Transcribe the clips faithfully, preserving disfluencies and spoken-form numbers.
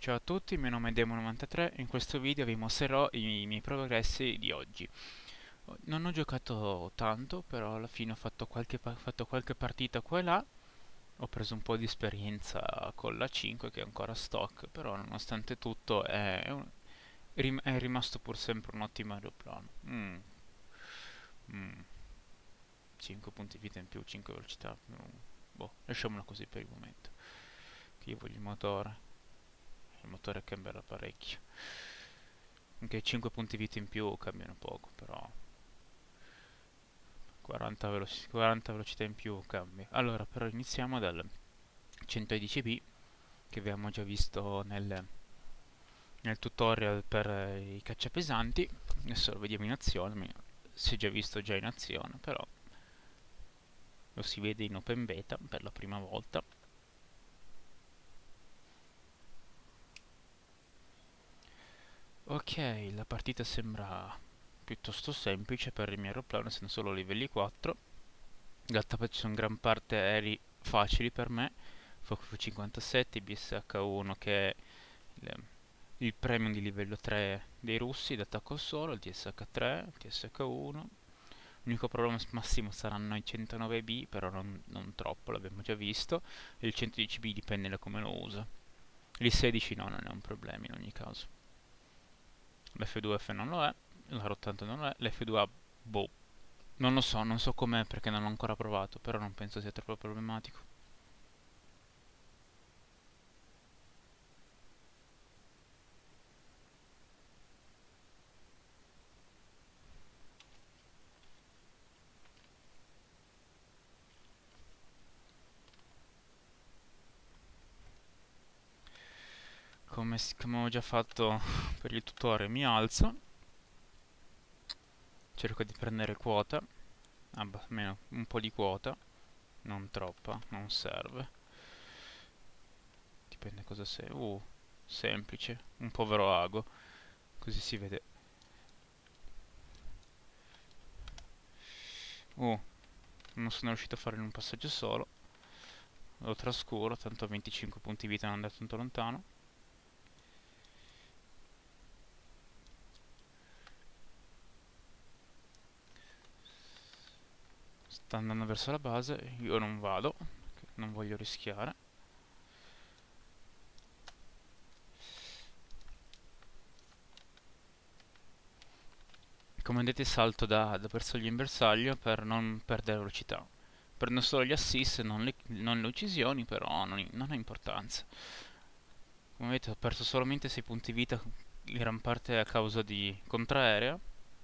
Ciao a tutti, il mio nome è Demo novantatré e in questo video vi mostrerò i miei progressi di oggi. Non ho giocato tanto, però alla fine ho fatto qualche, pa- fatto qualche partita qua e là. Ho preso un po' di esperienza con la cinque che è ancora stock, però nonostante tutto è, è un- rim- è rimasto pur sempre un ottimo aeroplano. Mm, mm, cinque punti vita in più, cinque velocità. Mm, boh, lasciamolo così per il momento. Che io voglio il motore. Il motore cambierà parecchio. Anche cinque punti vita in più cambiano poco, però quaranta, veloci- quaranta velocità in più cambia. Allora, però iniziamo dal centodieci B che abbiamo già visto nel, nel tutorial per eh, i cacciapesanti. Adesso lo vediamo in azione, mi- si è già visto già in azione, però lo si vede in open beta per la prima volta. Ok, la partita sembra piuttosto semplice per il mio aeroplano, essendo solo livelli quattro. In realtà poi ci sono gran parte aerei facili per me. F cinquantasette, B S H uno che è il, il premium di livello tre dei russi d'attacco al suolo, il T S H tre, il T S H uno. L'unico problema massimo saranno i centonove B, però non, non troppo, l'abbiamo già visto. E il centodieci B dipende da come lo usa. Il sedici no, non è un problema in ogni caso. L'F due F non lo è, l'R ottanta non lo è, l'F due A, boh. Non lo so, non so com'è perché non l'ho ancora provato, però non penso sia troppo problematico. Come, s- come ho già fatto per il tutorial, mi alzo, cerco di prendere quota, abba- almeno un po' di quota, non troppa, non serve. Dipende cosa sei. Uh, semplice, un povero ago, così si vede. Uh, non sono riuscito a fare in un passaggio solo, lo trascuro, tanto a venticinque punti vita non andare tanto lontano. Sta andando verso la base, io non vado, non voglio rischiare. Come vedete salto da, da bersaglio in bersaglio per non perdere velocità. Prendo solo gli assist, non le, non le uccisioni, però non, non ha importanza. Come vedete ho perso solamente sei punti vita, in gran parte a causa di contraerea,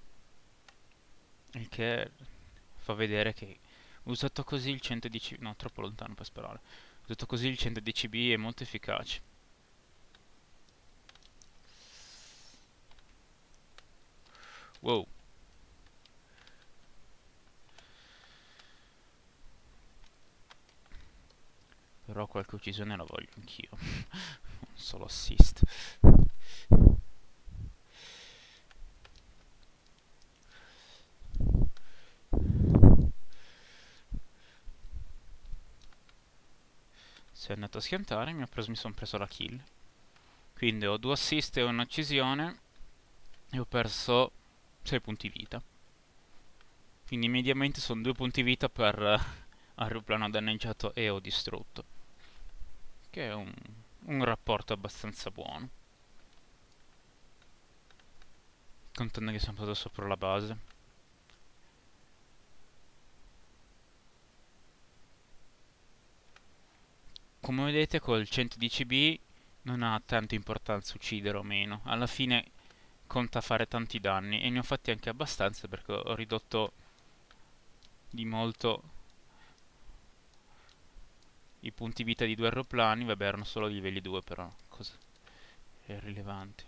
il che fa vedere che usato così il centodieci B, no troppo lontano per sperare, usato così il centodieci B è molto efficace. Wow, però qualche uccisione la voglio anch'io, non solo assist. Si è andato a schiantare, mi, mi sono preso la kill. Quindi ho due assist e un'uccisione e ho perso sei punti vita. Quindi mediamente sono due punti vita per uh, aeroplano danneggiato e o distrutto. Che è un, un rapporto abbastanza buono. Contando che sono passato sopra la base. Come vedete col centodieci B non ha tanta importanza uccidere o meno. Alla fine conta fare tanti danni e ne ho fatti anche abbastanza perché ho ridotto di molto i punti vita di due aeroplani. Vabbè, erano solo livelli due, però cosa è rilevante.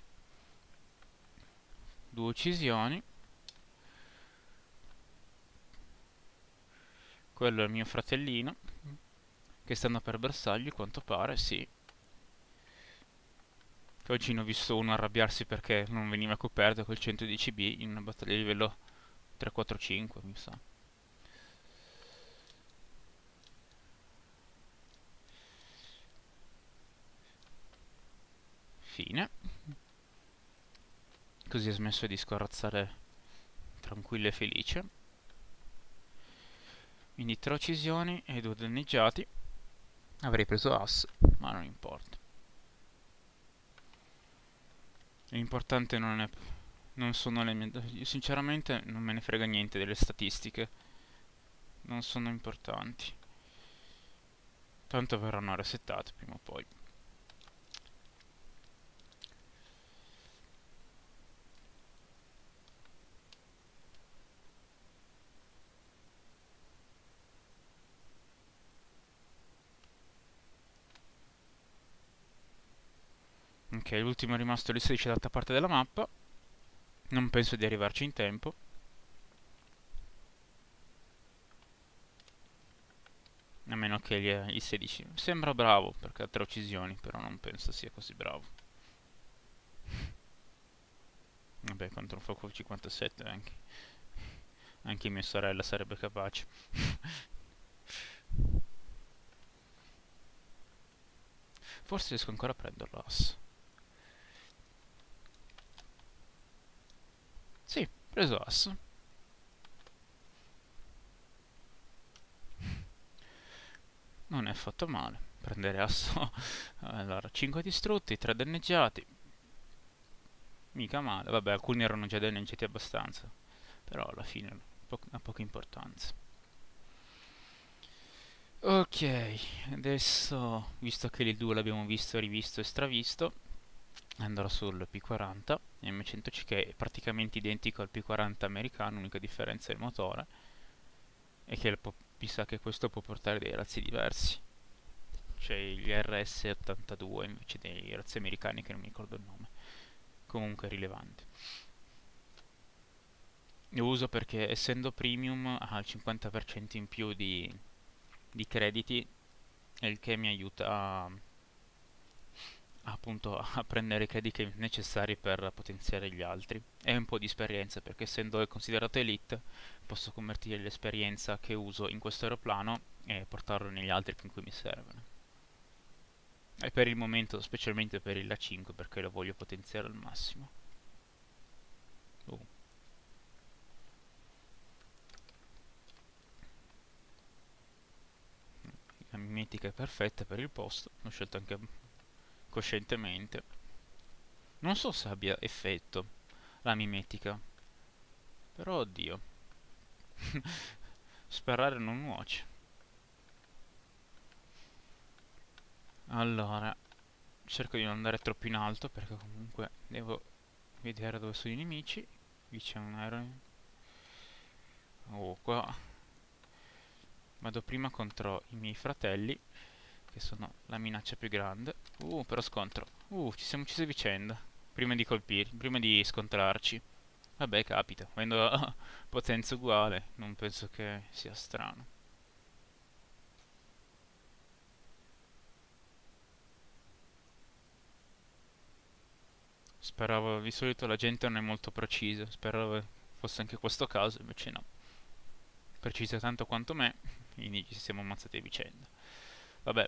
Due uccisioni. Quello è il mio fratellino che stanno per bersaglio, a quanto pare, sì. Che oggi ne ho visto uno arrabbiarsi perché non veniva coperto col centodieci B in una battaglia di livello tre quattro cinque, mi sa. Fine. Così ha smesso di scorazzare tranquillo e felice. Quindi tre uccisioni e due danneggiati. Avrei preso ass, ma non importa. L'importante non è... non sono le mie... Io sinceramente non me ne frega niente delle statistiche. Non sono importanti. Tanto verranno resettate prima o poi. Ok, l'ultimo è rimasto lì sedici dall'altra parte della mappa. Non penso di arrivarci in tempo. A meno che gli, i sedici... Sembra bravo, perché ha tre uccisioni, però non penso sia così bravo. Vabbè, contro un fuoco cinquantasette anche. Anche mia sorella sarebbe capace. Forse riesco ancora a prenderlo ass. Sì, preso ass. Non è affatto male prendere asso. Allora, cinque distrutti, tre danneggiati. Mica male. Vabbè, alcuni erano già danneggiati abbastanza. Però alla fine po- ha poca importanza. Ok, adesso, visto che il due l'abbiamo visto, rivisto e stravisto, andrò sul P quaranta M cento C che è praticamente identico al P quaranta americano, l'unica differenza è il motore e che mi sa che questo può portare dei razzi diversi. C'è gli R S ottantadue invece dei razzi americani che non mi ricordo il nome. Comunque è rilevante. Lo uso perché essendo premium ha il cinquanta per cento in più di, di crediti, il che mi aiuta a, appunto a prendere i crediti necessari per potenziare gli altri. E un po' di esperienza, perché essendo considerato elite posso convertire l'esperienza che uso in questo aeroplano e portarlo negli altri in cui mi servono. E per il momento, specialmente per il A cinque, perché lo voglio potenziare al massimo. Uh. La mimetica è perfetta per il posto, l'ho scelto anche coscientemente. Non so se abbia effetto la mimetica, però oddio. Sperare non nuoce. Allora, cerco di non andare troppo in alto perché comunque devo vedere dove sono i nemici. Qui c'è un aereo. Oh, qua. Vado prima contro i miei fratelli, che sono la minaccia più grande. Uh, però scontro. Uh, ci siamo uccisi a vicenda. Prima di colpire, prima di scontrarci. Vabbè, capita. Avendo potenza uguale, non penso che sia strano. Speravo, di solito la gente non è molto precisa. Speravo fosse anche questo caso, invece no. Precisa tanto quanto me, quindi ci siamo ammazzati a vicenda. Vabbè.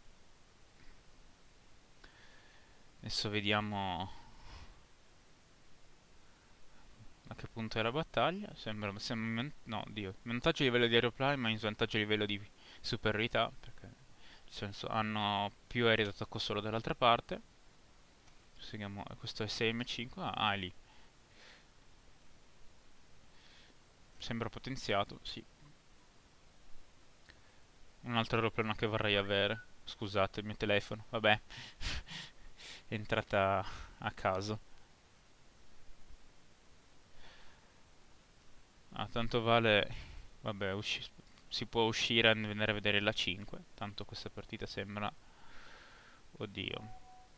Adesso vediamo a che punto è la battaglia. Sembra, sembra no, Dio, vantaggio a livello di aeroplani, ma in svantaggio a livello di superiorità, perché nel senso hanno più aerei d'attacco solo dall'altra parte. Seguiamo, questo è sei M cinque, ah, ah, è lì. Sembra potenziato, sì. Un altro aeroplano che vorrei avere. Scusate il mio telefono, vabbè. È entrata a caso. Ah, tanto vale... Vabbè, usci- si può uscire e andare a vedere la cinque. Tanto questa partita sembra... Oddio.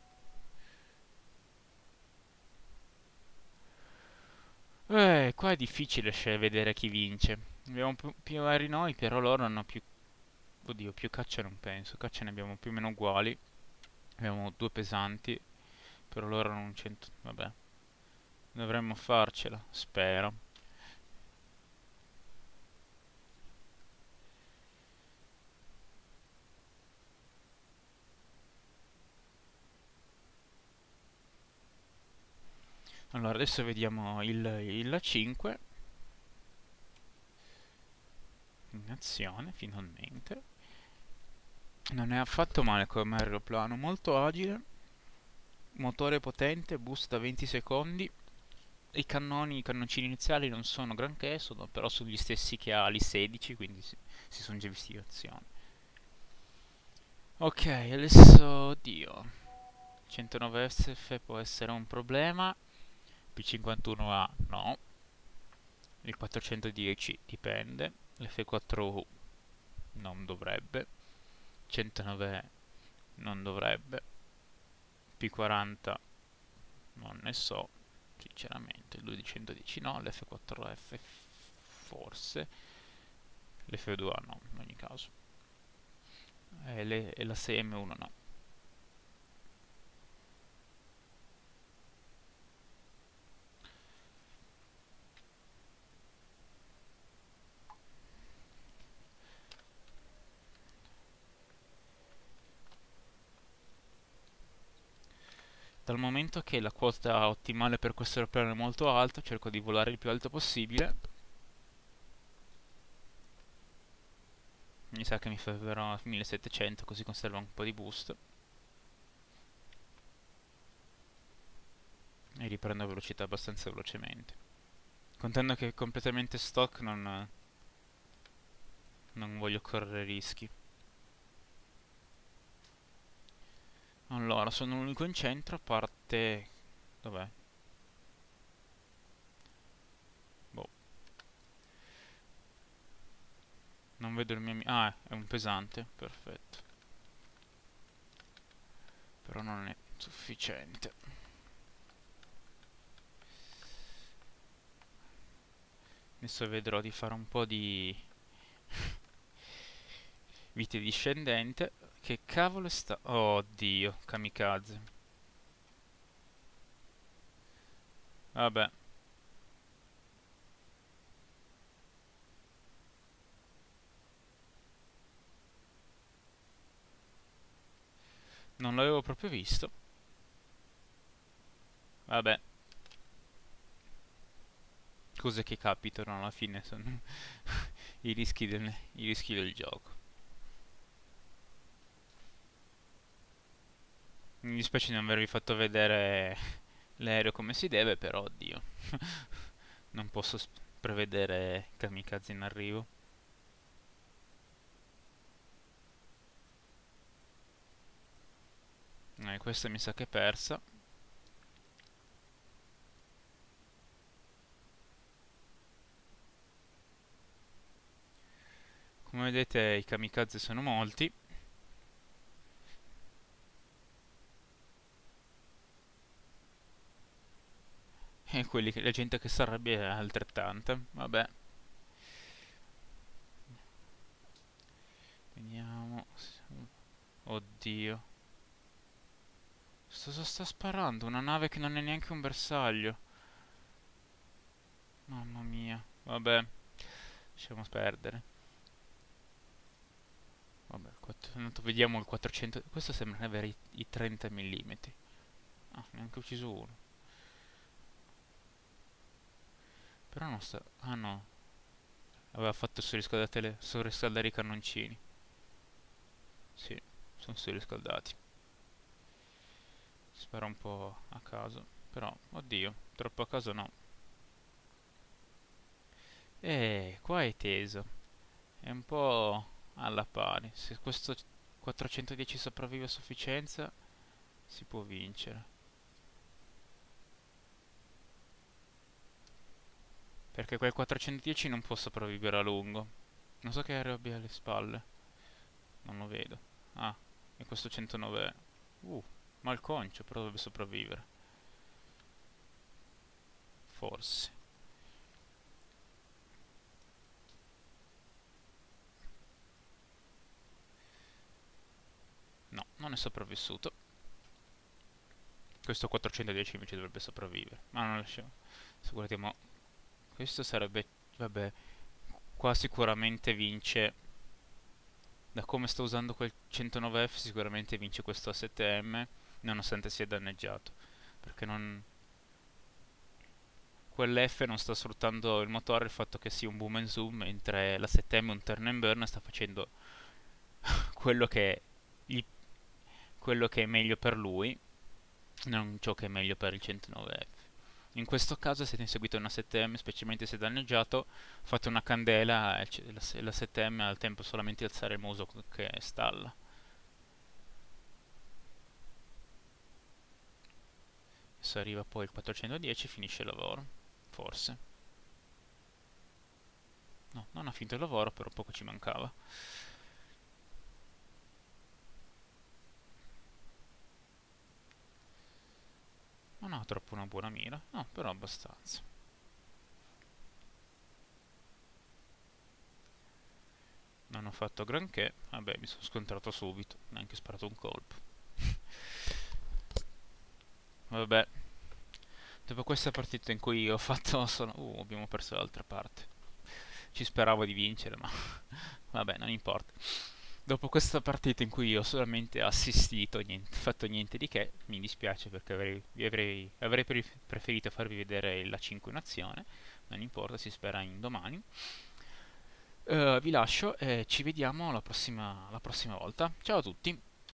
Eh, qua è difficile scel- vedere chi vince. Abbiamo più, più aerei noi, però loro hanno più... Oddio, più caccia non penso. Caccia ne abbiamo più o meno uguali. Abbiamo due pesanti. Però loro non cento... Vabbè. Dovremmo farcela, spero. Allora, adesso vediamo il, il A cinque in azione, finalmente. Non è affatto male come aeroplano, molto agile, motore potente, boost da venti secondi. I cannoni, i cannoncini iniziali non sono granché, sono, però sono gli stessi che ha l'I sedici, quindi si, si sono già visti in azione. Ok, adesso, oddio, centonove F F può essere un problema, P cinquantuno A no, il quattrocentodieci dipende, l'F quattro U non dovrebbe, centonove E non dovrebbe, P quaranta non ne so, sinceramente, il duecentodieci no, l'F quattro F forse, l'F due A no, in ogni caso, e, le, e la sei M uno no. Dal momento che la quota ottimale per questo aeroplano è molto alta, cerco di volare il più alto possibile. Mi sa che mi fermerò a millesettecento, così conservo un po' di boost. E riprendo velocità abbastanza velocemente. Contando che è completamente stock, non, non voglio correre rischi. Allora, sono l'unico in centro, a parte... Dov'è? Boh. Non vedo il mio... ami- Ah, è un pesante, perfetto. Però non è sufficiente. Adesso vedrò di fare un po' di... vite discendente. Che cavolo sta... Oddio, kamikaze. Vabbè. Non l'avevo proprio visto. Vabbè. Cose che capitano alla fine sono i rischi del, i rischi del gioco. Mi dispiace di non avervi fatto vedere l'aereo come si deve, però oddio. Non posso prevedere kamikaze in arrivo. Eh, questa mi sa che è persa. Come vedete i kamikaze sono molti. E quelli che, la gente che si arrabbia è altrettanta. Vabbè. Vediamo. Oddio. Cosa sta sparando? Una nave che non è neanche un bersaglio. Mamma mia. Vabbè. Lasciamo perdere. Vabbè, quattro, vediamo il quattrocento. Questo sembra avere i, i trenta millimetri. Ah, neanche ucciso uno. Però non sta... Ah no. Aveva fatto surriscaldare, surriscaldare i cannoncini. Sì, sono surriscaldati. Spara un po' a caso. Però, oddio, troppo a caso no. Eh, qua è teso. È un po' alla pari. Se questo quattrocentodieci sopravvive a sufficienza, si può vincere. Perché quel quattrocentodieci non può sopravvivere a lungo. Non so che aereo abbia alle spalle. Non lo vedo. Ah, e questo centonove è... Uh, malconcio, però dovrebbe sopravvivere. Forse. No, non è sopravvissuto. Questo quattrocentodieci invece dovrebbe sopravvivere. Ma non lasciamo. Se guardiamo... Questo sarebbe... Vabbè, qua sicuramente vince... Da come sto usando quel centonove F sicuramente vince questo A sette M, nonostante sia danneggiato. Perché non... quell'F non sta sfruttando il motore, il fatto che sia un boom and zoom, mentre la sette M un turn and burn sta facendo quello che, gli- quello che è meglio per lui, non ciò che è meglio per il centonove F. In questo caso, se inseguite una sette M, specialmente se danneggiato, fate una candela e c- la, la sette M ha il tempo solamente di alzare il muso che stalla. Se arriva poi il quattrocentodieci finisce il lavoro, forse. No, non ha finito il lavoro, però poco ci mancava. Non ha troppo una buona mira, no, però abbastanza. Non ho fatto granché, vabbè, mi sono scontrato subito, neanche sparato un colpo. Vabbè, dopo questa partita in cui ho fatto solo... Uh, abbiamo perso l'altra parte. Ci speravo di vincere, ma vabbè, non importa. Dopo questa partita in cui ho solamente assistito, niente, fatto niente di che, mi dispiace perché avrei, avrei, avrei preferito farvi vedere la cinque in azione, non importa, si spera in domani. Uh, vi lascio e ci vediamo la prossima, la prossima volta. Ciao a tutti!